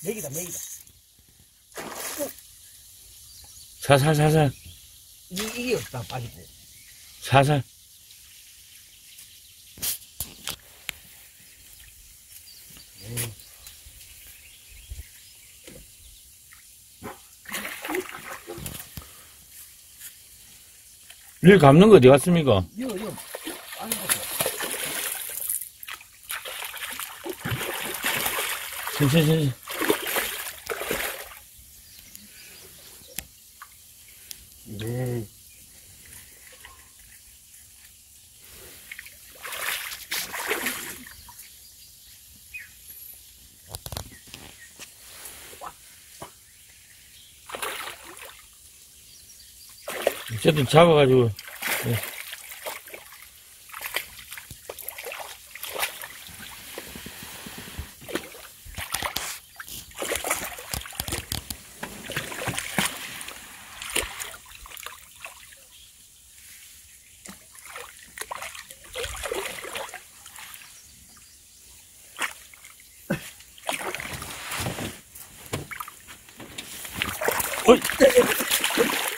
맥이다, 맥이다. 살살살살. 이게 없다, 빠지고. 살살. 릴 감는 거 어디 갔습니까? 이거, 빠진 거. 천천히. 네. 어쨌든 잡아가지고. 네. 어이!